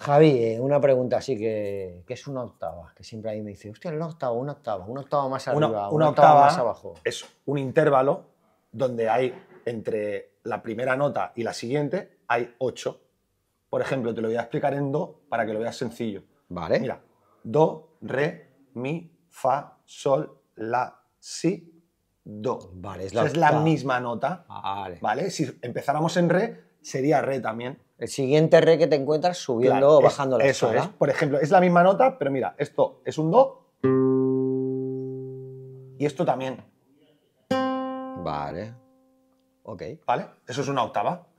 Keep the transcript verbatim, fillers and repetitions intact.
Javi, eh, una pregunta así que, que es una octava, que siempre ahí me dice, hostia, una octava, una octava, una octava más Una, arriba, una, una octava, octava más abajo. es un intervalo donde hay entre la primera nota y la siguiente hay ocho. Por ejemplo, te lo voy a explicar en do para que lo veas sencillo. Vale. Mira, do, re, mi, fa, sol, la, si, do. Vale, es Esa la es la octava. misma nota. Vale. ¿Vale? Si empezáramos en re, sería re también. El siguiente re que te encuentras subiendo Claro, o es- bajando la eso escala. es. Por ejemplo, es la misma nota, pero mira, esto es un do y esto también. Vale. Ok. ¿Vale? Eso es una octava.